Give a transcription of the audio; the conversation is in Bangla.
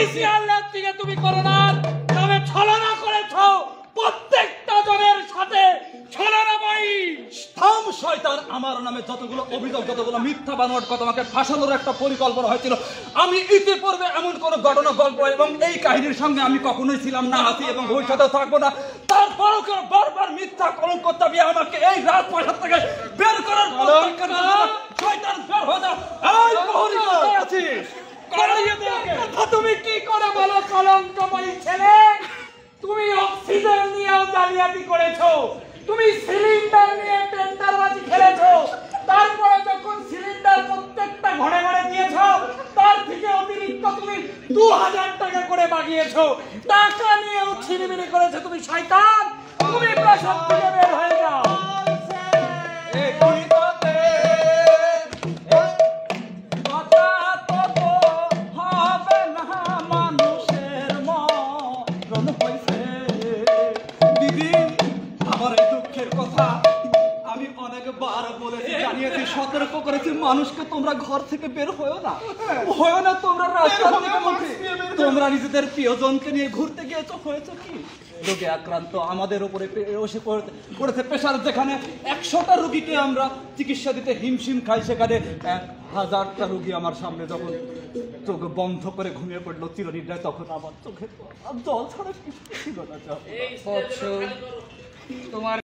সিরিয়ালের দিকে তুমি করোনার নামে ছলনা করেছ, প্রত্যেকটা জনের সাথে ছলনাময়ী। থাম শয়তান, আমার নামে যতগুলো অভিযোগ, যতগুলো মিথ্যা বানোয়াট কথা, আমাকে ফাঁসানোর একটা পরিকল্পনা হয়েছিল। আমি ইতিপূর্বে এমন কোনো ঘটনা, গল্প এবং এই কাহিনীর সঙ্গে আমি কখনোই ছিলাম না, আছি এবং ভবিষ্যতেও থাকবো না। তারপরও কেন বারবার মিথ্যা কলঙ্ক চাপিয়ে আমাকে এই রাজপ্রাসাদ থেকে বের করার শয়তান, বের হয়ে যাও। এই প্রহরী কোথায় আছিস? তুমি কি করে বলো কলঙ্কময়ী ছেলে? তুমি অক্সিজেন নিয়েও জালিয়াতি করেছো, তুমি সিলিন্ডার নিয়ে টেন্ডারবাজি খেলেছো, তারপরে যখন সিলিন্ডার প্রত্যেকটা ঘরে ঘরে দিয়েছো, তার থেকে অতিরিক্ত তুমি 2000 টাকা করে বাগিয়েছো, টাকা নিয়েও ছিনিমিনি করেছো। তুমি শয়তান, তুমি প্রাসাদ থেকে বের হয়ে যাও। সতর্ক করেছি মানুষকে, তোমরা ঘর থেকে বের হয়েও না, হয়েও না তোমরা রাস্তার মুখে। তোমরা নিজেদের প্রিয়জনকে নিয়ে ঘুরতে গিয়েছো, হয়েছে কি? রোগে আক্রান্ত আমাদের উপরে পড়েছে প্রেশার। যেখানে 100টা রোগীকে আমরা চিকিৎসা দিতে হিমশিম খাই, সেখানে 1000টা রোগী আমার সামনে যখন চোখ বন্ধ করে ঘুমিয়ে পড়লো চিরনিদ্রায়, তখন আমার চোখে জল ছাড়া কিছু ছিল না। তোমার